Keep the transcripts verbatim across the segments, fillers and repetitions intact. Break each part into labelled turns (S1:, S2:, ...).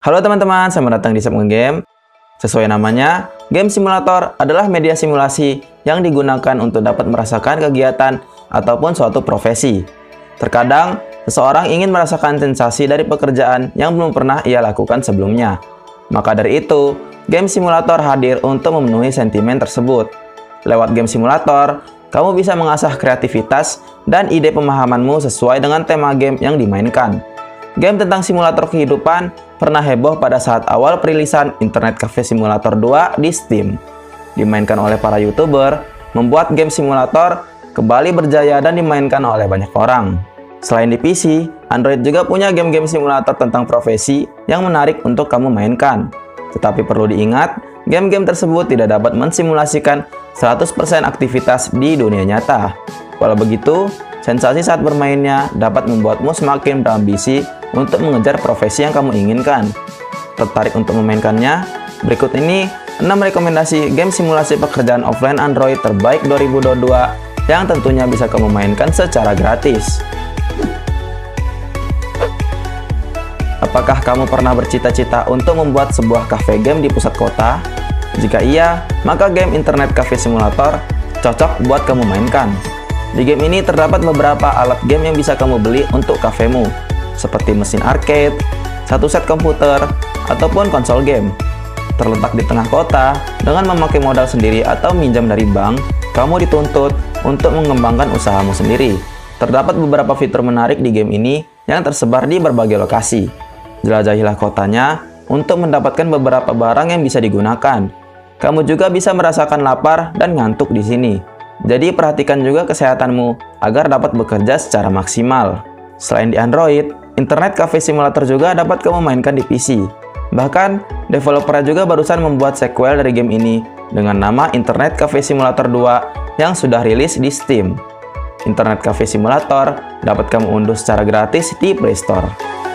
S1: Halo teman-teman, selamat datang di Sep Ngegame. Sesuai namanya, game simulator adalah media simulasi yang digunakan untuk dapat merasakan kegiatan ataupun suatu profesi. Terkadang, seseorang ingin merasakan sensasi dari pekerjaan yang belum pernah ia lakukan sebelumnya. Maka dari itu, game simulator hadir untuk memenuhi sentimen tersebut. Lewat game simulator, kamu bisa mengasah kreativitas dan ide pemahamanmu sesuai dengan tema game yang dimainkan. Game tentang simulator kehidupan pernah heboh pada saat awal perilisan Internet Cafe Simulator dua di Steam. Dimainkan oleh para YouTuber, membuat game simulator kembali berjaya dan dimainkan oleh banyak orang. Selain di P C, Android juga punya game-game simulator tentang profesi yang menarik untuk kamu mainkan. Tetapi perlu diingat, game-game tersebut tidak dapat mensimulasikan seratus persen aktivitas di dunia nyata. Walau begitu, sensasi saat bermainnya dapat membuatmu semakin berambisi untuk mengejar profesi yang kamu inginkan. Tertarik untuk memainkannya? Berikut ini enam rekomendasi game simulasi pekerjaan offline Android terbaik dua ribu dua puluh dua yang tentunya bisa kamu mainkan secara gratis. Apakah kamu pernah bercita-cita untuk membuat sebuah cafe game di pusat kota? Jika iya, maka game Internet Cafe Simulator cocok buat kamu mainkan. Di game ini terdapat beberapa alat game yang bisa kamu beli untuk kafemu, seperti mesin arcade, satu set komputer, ataupun konsol game. Terletak di tengah kota, dengan memakai modal sendiri atau minjam dari bank, kamu dituntut untuk mengembangkan usahamu sendiri. Terdapat beberapa fitur menarik di game ini yang tersebar di berbagai lokasi. Jelajahilah kotanya untuk mendapatkan beberapa barang yang bisa digunakan. Kamu juga bisa merasakan lapar dan ngantuk di sini. Jadi perhatikan juga kesehatanmu agar dapat bekerja secara maksimal. Selain di Android, Internet Cafe Simulator juga dapat kamu mainkan di P C. Bahkan, developernya juga barusan membuat sequel dari game ini dengan nama Internet Cafe Simulator dua yang sudah rilis di Steam. Internet Cafe Simulator dapat kamu unduh secara gratis di Play Store.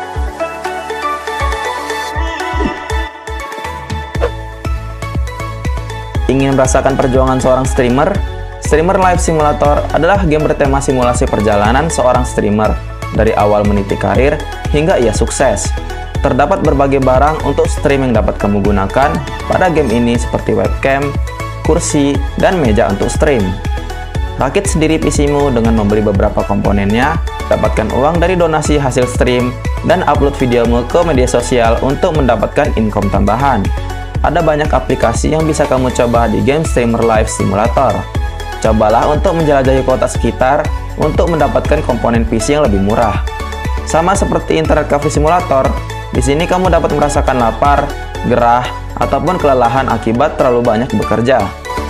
S1: Ingin merasakan perjuangan seorang streamer? Streamer Live Simulator adalah game bertema simulasi perjalanan seorang streamer dari awal meniti karir hingga ia sukses. Terdapat berbagai barang untuk stream yang dapat kamu gunakan pada game ini seperti webcam, kursi, dan meja untuk stream. Rakit sendiri P C-mu dengan membeli beberapa komponennya, dapatkan uang dari donasi hasil stream, dan upload videomu ke media sosial untuk mendapatkan income tambahan. Ada banyak aplikasi yang bisa kamu coba di game Streamer Live Simulator. Cobalah untuk menjelajahi kota sekitar untuk mendapatkan komponen P C yang lebih murah. Sama seperti Internet Cafe Simulator, di sini kamu dapat merasakan lapar, gerah, ataupun kelelahan akibat terlalu banyak bekerja.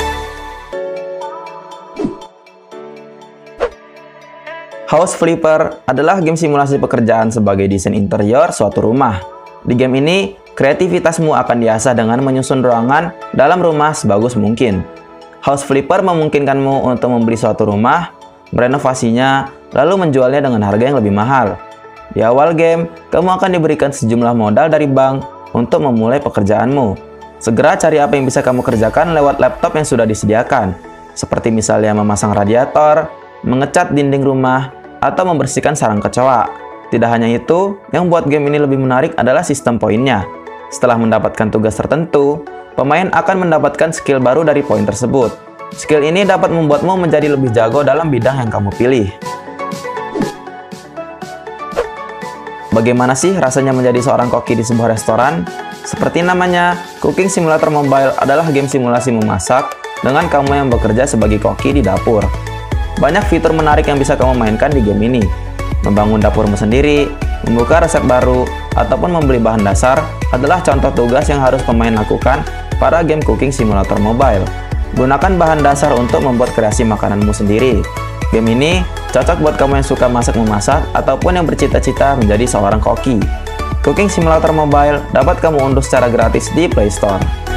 S1: House Flipper adalah game simulasi pekerjaan sebagai desain interior suatu rumah. Di game ini, kreativitasmu akan diasah dengan menyusun ruangan dalam rumah sebagus mungkin. House Flipper memungkinkanmu untuk membeli suatu rumah, merenovasinya, lalu menjualnya dengan harga yang lebih mahal. Di awal game, kamu akan diberikan sejumlah modal dari bank untuk memulai pekerjaanmu. Segera cari apa yang bisa kamu kerjakan lewat laptop yang sudah disediakan, seperti misalnya memasang radiator, mengecat dinding rumah, atau membersihkan sarang kecoa. Tidak hanya itu, yang membuat game ini lebih menarik adalah sistem poinnya. Setelah mendapatkan tugas tertentu, pemain akan mendapatkan skill baru dari poin tersebut. Skill ini dapat membuatmu menjadi lebih jago dalam bidang yang kamu pilih. Bagaimana sih rasanya menjadi seorang koki di sebuah restoran? Seperti namanya, Cooking Simulator Mobile adalah game simulasi memasak dengan kamu yang bekerja sebagai koki di dapur. Banyak fitur menarik yang bisa kamu mainkan di game ini. Membangun dapurmu sendiri, membuka resep baru, ataupun membeli bahan dasar adalah contoh tugas yang harus pemain lakukan pada game Cooking Simulator Mobile. Gunakan bahan dasar untuk membuat kreasi makananmu sendiri. Game ini cocok buat kamu yang suka masak-memasak ataupun yang bercita-cita menjadi seorang koki. Cooking Simulator Mobile dapat kamu unduh secara gratis di Play Store.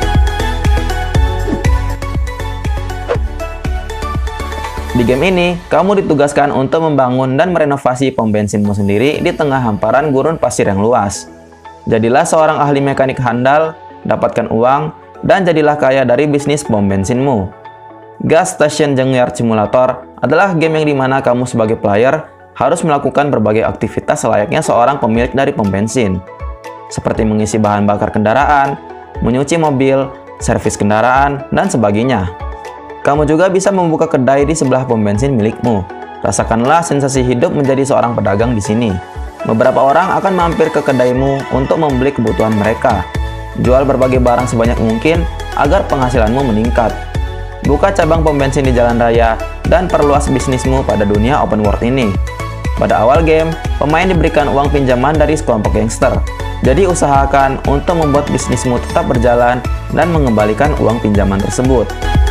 S1: Di game ini, kamu ditugaskan untuk membangun dan merenovasi pom bensinmu sendiri di tengah hamparan gurun pasir yang luas. Jadilah seorang ahli mekanik handal, dapatkan uang, dan jadilah kaya dari bisnis pom bensinmu. Gas Station Junkyard Simulator adalah game yang dimana kamu sebagai player harus melakukan berbagai aktivitas selayaknya seorang pemilik dari pom bensin. seperti mengisi bahan bakar kendaraan, menyuci mobil, servis kendaraan, dan sebagainya. Kamu juga bisa membuka kedai di sebelah pom bensin milikmu. Rasakanlah sensasi hidup menjadi seorang pedagang di sini. Beberapa orang akan mampir ke kedaimu untuk membeli kebutuhan mereka. Jual berbagai barang sebanyak mungkin agar penghasilanmu meningkat. Buka cabang pom bensin di jalan raya dan perluas bisnismu pada dunia open world ini. Pada awal game, pemain diberikan uang pinjaman dari sekelompok gangster. Jadi usahakan untuk membuat bisnismu tetap berjalan dan mengembalikan uang pinjaman tersebut.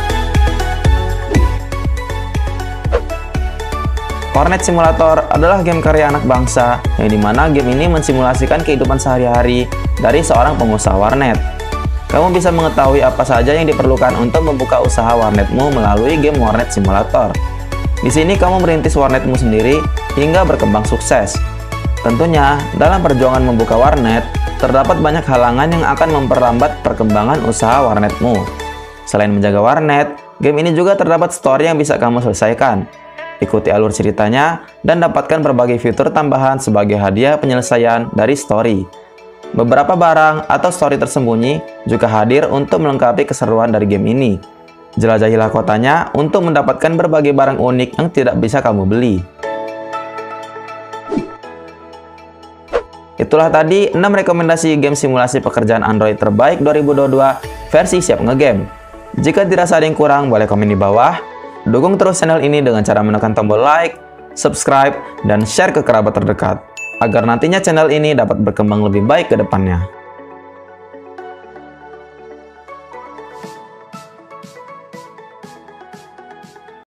S1: Warnet Simulator adalah game karya anak bangsa yang dimana game ini mensimulasikan kehidupan sehari-hari dari seorang pengusaha warnet. Kamu bisa mengetahui apa saja yang diperlukan untuk membuka usaha warnetmu melalui game Warnet Simulator. Di sini kamu merintis warnetmu sendiri hingga berkembang sukses. Tentunya, dalam perjuangan membuka warnet, terdapat banyak halangan yang akan memperlambat perkembangan usaha warnetmu. Selain menjaga warnet, game ini juga terdapat story yang bisa kamu selesaikan. Ikuti alur ceritanya dan dapatkan berbagai fitur tambahan sebagai hadiah penyelesaian dari story. Beberapa barang atau story tersembunyi juga hadir untuk melengkapi keseruan dari game ini. Jelajahilah kotanya untuk mendapatkan berbagai barang unik yang tidak bisa kamu beli. Itulah tadi enam rekomendasi game simulasi pekerjaan Android terbaik dua ribu dua puluh dua versi Siap Ngegame. Jika dirasa ada yang kurang, boleh komen di bawah. Dukung terus channel ini dengan cara menekan tombol like, subscribe, dan share ke kerabat terdekat, agar nantinya channel ini dapat berkembang lebih baik ke depannya.